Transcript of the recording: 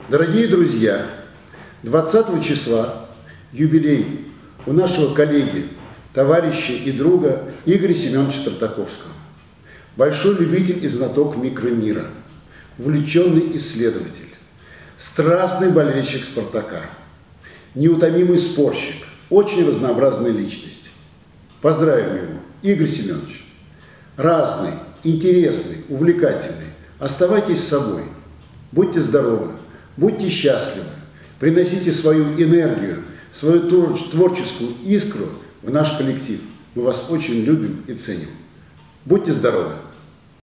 Дорогие друзья, 20 числа юбилей у нашего коллеги, товарища и друга Игоря Семеновича Тартаковского. Большой любитель и знаток микромира, увлеченный исследователь, страстный болельщик «Спартака», неутомимый спорщик, очень разнообразная личность. Поздравим его, Игорь Семенович. Разный, интересный, увлекательный. Оставайтесь собой. Будьте здоровы, будьте счастливы. Приносите свою энергию, свою творческую искру в наш коллектив. Мы вас очень любим и ценим. Будьте здоровы!